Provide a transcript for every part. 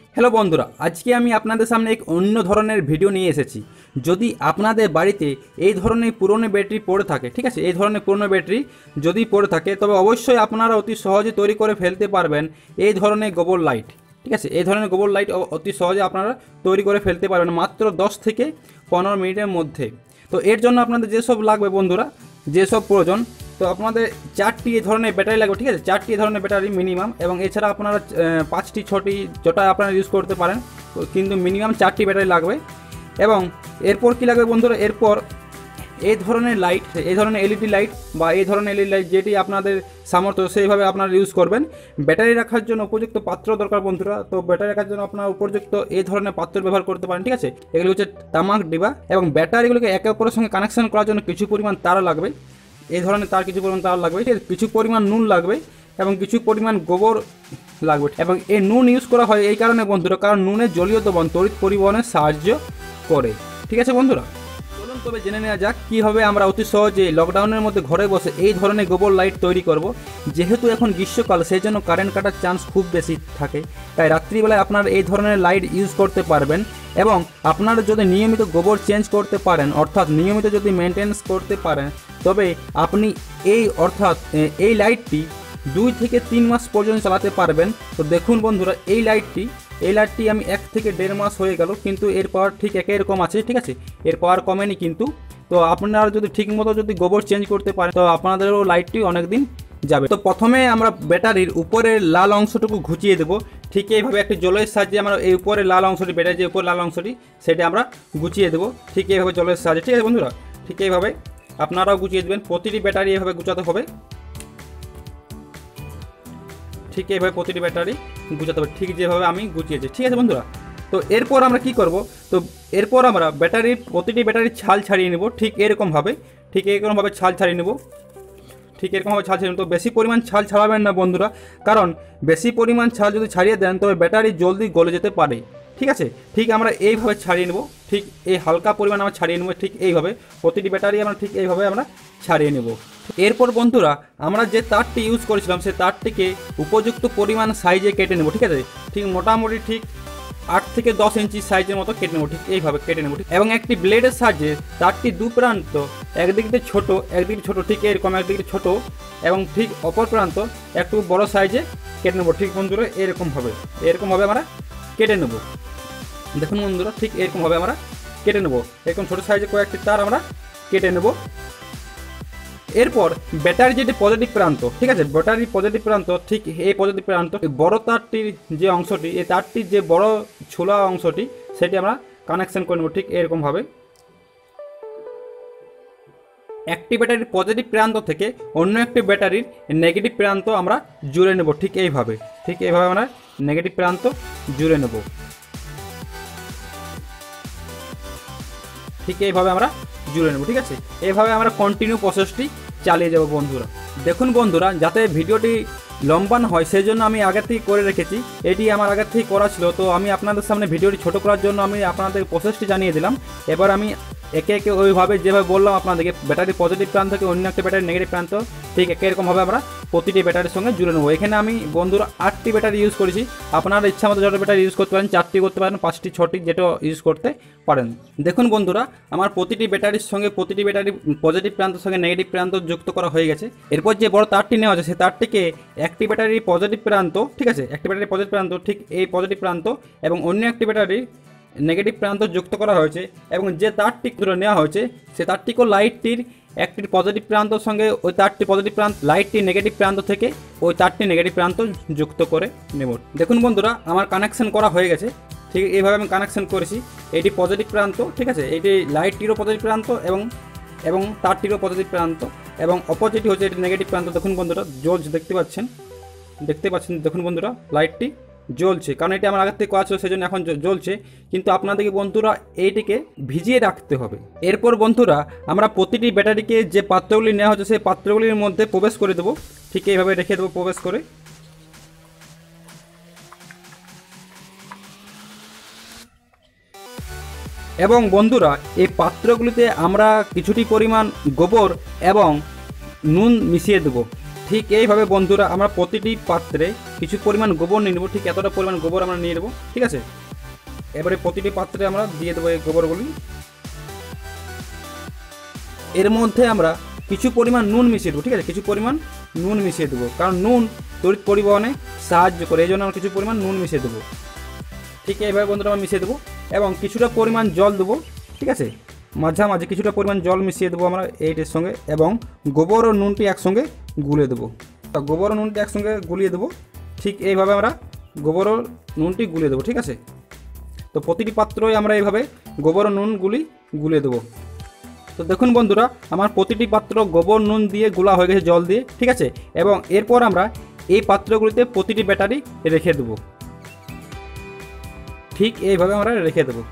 Hello বন্ধুরা, আজকে আমি আপনাদের সামনে এক অন্য ধরনের ভিডিও নিয়ে এসেছি। যদি আপনাদের বাড়িতে এই ধরনের পুরনো ব্যাটারি পড়ে থাকে, ঠিক আছে, এই ধরনের পুরনো ব্যাটারি যদি পড়ে থাকে, তবে অবশ্যই আপনারা অতি সহজে তৈরি করে ফেলতে পারবেন এই ধরনের গোবর লাইট। ঠিক আছে, এই ধরনের গোবর লাইট অতি সহজে আপনারা তৈরি করে ফেলতে পারবেন মাত্র 10 থেকে 15 মিনিটের মধ্যে। তো এর জন্য আপনাদের যেসব লাগবে বন্ধুরা, যেসব প্রয়োজন, তো আপনাদের 4টি এই ধরনের ব্যাটারি লাগবে। ঠিক আছে, 4টি এই ধরনের ব্যাটারি মিনিমাম, এবং এছাড়া আপনারা 5টি 6টি যেটা আপনারা ইউজ করতে পারেন, কিন্তু মিনিমাম 4টি ব্যাটারি লাগবে। এবং এরপর কি লাগবে বন্ধুরা, এরপর এই ধরনের লাইট, এই ধরনের এলইডি লাইট বা এই ধরনের এলইডি লাইট যেটি আপনাদের সামর্থ্য সেইভাবে আপনারা ইউজ করবেন। ব্যাটারি রাখার জন্য উপযুক্ত পাত্র দরকার বন্ধুরা। তো ব্যাটারি রাখার জন্য আপনারা উপযুক্ত এই ধরনের পাত্র ব্যবহার করতে পারেন। ঠিক আছে, এগুলো হচ্ছে তামাক ডিবা, এবং ব্যাটারিগুলোকে একে অপরের সঙ্গে কানেকশন করার জন্য কিছু পরিমাণ তার লাগবে। এই ধরনের তার কিছু পরিমাণ তার লাগবে, কিছু পরিমাণ নুন লাগবে, এবং কিছু পরিমাণ গোবর লাগবে। এবং এই নুন ইউজ করা হয় এই কারণে বন্ধুরা, কারণ নুনের জলীয় দ্রবণ তড়িৎ পরিবহনে সাহায্য করে। ঠিক আছে বন্ধুরা, চলুন তবে জেনে নেওয়া যাক কীভাবে আমরা অতি সহজে লকডাউনের মধ্যে ঘরে বসে এই ধরনের গোবর লাইট তৈরি করব। যেহেতু এখন গ্রীষ্মকাল, সেই জন্য কারেন্ট কাটার চান্স খুব বেশি থাকে, তাই রাত্রিবেলায় আপনারা এই ধরনের লাইট ইউজ করতে পারবেন। এবং আপনারা যদি নিয়মিত গোবর চেঞ্জ করতে পারেন, অর্থাৎ নিয়মিত যদি মেনটেন্স করতে পারেন, তবে আপনি এই লাইটটি 2 থেকে 3 মাস পর্যন্ত চালাতে পারবেন। তো দেখুন বন্ধুরা, এই লাইটটি আমি 1 থেকে 1.5 মাস হয়ে গেল, কিন্তু এর পাওয়ার ঠিক একই রকম আছে। ঠিক আছে, এর পাওয়ার কমেনি কিন্তু। তো আপনারা যদি ঠিকমতো যদি গোবর চেঞ্জ করতে পারেন, তো আপনাদেরও লাইটটি অনেক দিন যাবে। তো প্রথমে আমরা ব্যাটারির উপরের লাল অংশটুকু ঘুচিয়ে দেবো। ঠিক এইভাবে একটি জলের সাহায্যে আমরা এই উপরের লাল অংশটি, ব্যাটারির যে উপরের লাল অংশটি, সেটা আমরা গুছিয়ে দেবো ঠিক এইভাবে জলের সাহায্যে। ঠিক আছে বন্ধুরা, ঠিক এইভাবে আপনারাও গুছিয়ে দেবেন। প্রতিটি ব্যাটারি এভাবে গুছাতে হবে, ঠিক এইভাবে প্রতিটি ব্যাটারি গুছাতে হবে, ঠিক যেভাবে আমি গুছিয়েছি। ঠিক আছে বন্ধুরা, তো এরপর আমরা কি করব, তো এরপর আমরা প্রতিটি ব্যাটারির ছাল ছাড়িয়ে নেব। ঠিক এরকমভাবে ছাল ছাড়িয়ে নেব। তো বেশি পরিমাণ ছাল ছাড়াবেন না বন্ধুরা, কারণ বেশি পরিমাণ ছাল যদি ছাড়িয়ে দেন তবে ব্যাটারি জলদি গলে যেতে পারে। ঠিক আছে, ঠিক আমরা এইভাবে ছাড়িয়ে নেব, ঠিক এই হালকা পরিমাণ আমরা ছাড়িয়ে নেব। ঠিক এইভাবে প্রতিটি ব্যাটারি আমরা ঠিক এইভাবে আমরা ছাড়িয়ে নেব। এরপর বন্ধুরা, আমরা যে তারটি ইউজ করেছিলাম সেই তারটিকে উপযুক্ত পরিমাণ সাইজে কেটে নেব। ঠিক আছে, ঠিক মোটামুটি ঠিক 8 থেকে 10 ইঞ্চি সাইজের মতো কেটে নেব। ঠিক এইভাবে কেটে নেব, এবং একটি ব্লেডের সাহায্যে তারটি দু প্রান্ত, একদিকে ছোট ঠিক এরকম একদিকে ছোট, এবং ঠিক অপর প্রান্ত একটু বড় সাইজে কেটে নেব। ঠিক বন্ধুরা, এরকমভাবে আমরা কেটে নেব। দেখুন বন্ধুরা, ঠিক এরকমভাবে আমরা কেটে নেব। এরকম ছোটো সাইজে কয়েকটি তার আমরা কেটে নেব। এরপর ব্যাটারি যেটি পজিটিভ প্রান্ত, ঠিক আছে, ব্যাটারি পজিটিভ প্রান্ত, ঠিক এই পজিটিভ প্রান্ত, বড় তারটির যে অংশটি, এই তারটির যে বড় ছোলা অংশটি, সেটি আমরা কানেকশন করে নেব। ঠিক এরকমভাবে একটি ব্যাটারির পজিটিভ প্রান্ত থেকে অন্য একটি ব্যাটারির নেগেটিভ প্রান্ত আমরা জুড়ে নেব। ঠিক এইভাবে আমরা নেগেটিভ প্রান্ত জুড়ে নেব। ঠিক এইভাবে আমরা জুড়ে নেব। ঠিক আছে, এইভাবে আমরা কন্টিনিউ প্রসেসটি চালিয়ে যাব বন্ধুরা। দেখুন বন্ধুরা, যাতে ভিডিওটি লম্বা না হয় সেই জন্য আমি আগের থেকে করে রেখেছি। এটি আমার আগের থেকে করা ছিল, তো আমি আপনাদের সামনে ভিডিওটি ছোট করার জন্য আমি আপনাদের প্রসেসটি জানিয়ে দিলাম। এবার আমি একে একে ওইভাবে যেভাবে বললাম আপনাদেরকে, ব্যাটারি পজিটিভ প্রান্ত থেকে অন্য একটা ব্যাটারি নেগেটিভ প্রান্ত, ঠিক একই রকমভাবে আমরা প্রতিটি ব্যাটারির সঙ্গে জুড়ে নেবো। এখানে আমি বন্ধুরা 8টি ব্যাটারি ইউজ করেছি। আপনারা ইচ্ছা মতো যত ব্যাটারি ইউজ করতে পারেন, 4টি করতে পারেন, 5টি 6টি, যেটা ইউজ করতে পারেন। দেখুন বন্ধুরা, আমার প্রতিটি ব্যাটারির সঙ্গে প্রতিটি ব্যাটারি পজিটিভ প্রান্তের সঙ্গে নেগেটিভ প্রান্ত যুক্ত করা হয়ে গেছে। এরপর যে বড় তারটি নেওয়া আছে, সেই তারটিকে একটি ব্যাটারি পজিটিভ প্রান্ত, ঠিক আছে, একটি ব্যাটারি পজিটিভ প্রান্ত, ঠিক এই পজিটিভ প্রান্ত এবং অন্য একটি ব্যাটারি নেগেটিভ প্রান্ত যুক্ত করা হয়েছে। এবং যে তারটি নেওয়া হয়েছে, সে তারটিকেও লাইটটির একটি পজিটিভ প্রান্তর সঙ্গে ওই তারটি পজিটিভ প্রান্ত, লাইটটি নেগেটিভ প্রান্ত থেকে ওই তারটি নেগেটিভ প্রান্ত যুক্ত করে নেব। দেখুন বন্ধুরা, আমার কানেকশন করা হয়ে গেছে। ঠিক এইভাবে আমি কানেকশন করেছি। এটি পজিটিভ প্রান্ত, ঠিক আছে, এটি লাইটটিরও পজিটিভ প্রান্ত এবং তারটিরও পজিটিভ প্রান্ত, এবং অপোজিট হচ্ছে এটি নেগেটিভ প্রান্ত। দেখুন বন্ধুরা, জ্বলছে, দেখতে পাচ্ছেন। দেখুন বন্ধুরা, লাইটটি জ্বলছে, কারণ এটি আমার আগের থেকে করা ছিল, সেই জন্য এখন জ্বলছে। কিন্তু আপনাদেরকে বন্ধুরা এইটিকে ভিজিয়ে রাখতে হবে। এরপর বন্ধুরা, আমরা প্রতিটি ব্যাটারিকে যে পাত্রগুলি নেওয়া হচ্ছে সেই পাত্রগুলির মধ্যে প্রবেশ করে দেবো। ঠিক এইভাবে রেখে দেবো প্রবেশ করে। এবং বন্ধুরা, এই পাত্রগুলিতে আমরা কিছুটি পরিমাণ গোবর এবং নুন মিশিয়ে দেবো। ঠিক এইভাবে বন্ধুরা আমরা প্রতিটি পাত্রে কিছু পরিমাণ গোবর নিয়ে নেবো, ঠিক এতটা পরিমাণ গোবর আমরা নিয়ে নেবো, ঠিক আছে। এবারে প্রতিটি পাত্রে আমরা দিয়ে দেবো এই গোবরগুলি। এর মধ্যে আমরা কিছু পরিমাণ নুন মিশিয়ে দেবো, ঠিক আছে, কিছু পরিমাণ নুন মিশিয়ে দেবো, কারণ নুন তড়িৎ পরিবহনে সাহায্য করে, এই জন্য আমরা কিছু পরিমাণ নুন মিশিয়ে দেবো। ঠিক এইভাবে বন্ধুরা আমরা মিশিয়ে দেবো এবং কিছুটা পরিমাণ জল দেবো, ঠিক আছে, মাঝামাঝি কিছুটা পরিমাণ জল মিশিয়ে দেবো আমরা এইটির সঙ্গে এবং গোবর ও নুনটি একসঙ্গে গুলে দেবো। গোবর ও নুনটি একসঙ্গে গুলিয়ে দেবো, ঠিক এইভাবে আমরা গোবর ও নুনটি গুলিয়ে দেবো, ঠিক আছে। তো প্রতিটি পাত্রই আমরা এইভাবে গোবর ও নুন গুলে দেবো। তো দেখুন বন্ধুরা, আমার প্রতিটি পাত্র গোবর নুন দিয়ে গুলা হয়ে গেছে জল দিয়ে, ঠিক আছে। এবং এরপর আমরা এই পাত্রগুলিতে প্রতিটি ব্যাটারি রেখে দেবো, ঠিক এইভাবে আমরা রেখে দেবো।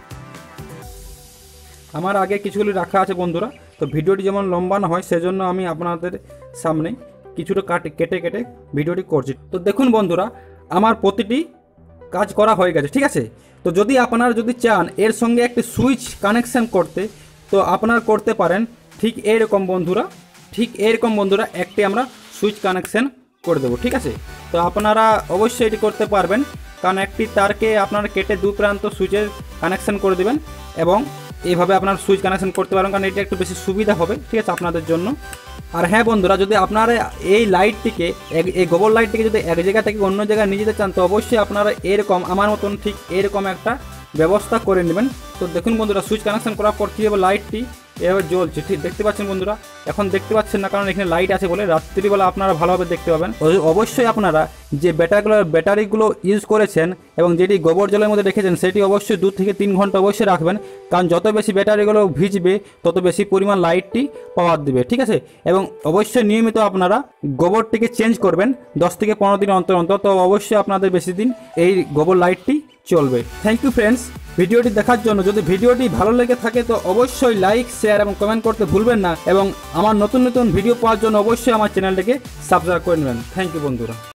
আমার আগে কিছুগুলি রাখা আছে বন্ধুরা, তো ভিডিওটি যেমন লম্বা না হয় সেজন্য আমি আপনাদের সামনে কিছুটা কেটে কেটে ভিডিওটি করছি। তো দেখুন বন্ধুরা, আমার প্রতিটি কাজ করা হয়ে গেছে, ঠিক আছে। তো যদি আপনারা চান এর সঙ্গে একটি সুইচ কানেকশান করতে, তো আপনারা করতে পারেন। ঠিক এইরকম বন্ধুরা একটি আমরা সুইচ কানেকশান করে দেবো, ঠিক আছে। তো আপনারা অবশ্যই এটি করতে পারবেন, কারণ একটি তারকে আপনারা কেটে দু প্রান্ত সুইচের কানেকশান করে দেবেন এবং এইভাবে আপনার সুইচ কানেকশান করতে পারবেন, কারণ এটা একটু বেশি সুবিধা হবে, ঠিক আছে, আপনাদের জন্য। আর হ্যাঁ বন্ধুরা, যদি আপনারা এই লাইটটিকে এই গোবর লাইটটিকে যদি এক জায়গা থেকে অন্য জায়গায় নিয়ে যেতে চান, তো অবশ্যই আপনারা এরকম আমার মতন ঠিক এরকম একটা ব্যবস্থা করে নেবেন। তো দেখুন বন্ধুরা, সুইচ কানেকশান করার পর কীভাবে লাইটটি এভাবে জ্বলছে, ঠিক দেখতে পাচ্ছেন বন্ধুরা। এখন দেখতে পাচ্ছেন না, কারণ এখানে লাইট আছে বলে, রাত্রিবেলা আপনারা ভালোভাবে দেখতে পাবেন। অবশ্যই আপনারা যে ব্যাটারিগুলো ইউজ করেছেন এবং যেটি গোবর জলের মধ্যে রেখেছেন সেটি অবশ্যই 2 থেকে 3 ঘন্টা অবশ্যই রাখবেন, কারণ যত বেশি ব্যাটারিগুলো ভিজবে তত বেশি পরিমাণ লাইটটি পাওয়ার দেবে, ঠিক আছে। এবং অবশ্যই নিয়মিত আপনারা গোবরটিকে চেঞ্জ করবেন 10 থেকে 15 দিন অন্তর অন্তর, তো অবশ্যই আপনাদের বেশি দিন এই গোবর লাইটটি চলবে। থ্যাংক ইউ ফ্রেন্ডস ভিডিওটি দেখার জন্য। যদি ভিডিওটি ভালো লেগে থাকে তো অবশ্যই লাইক, শেয়ার এবং কমেন্ট করতে ভুলবেন না এবং আমার নতুন নতুন ভিডিও পাওয়ার জন্য অবশ্যই আমার চ্যানেলটিকে সাবস্ক্রাইব করে নেবেন। থ্যাংক ইউ বন্ধুরা।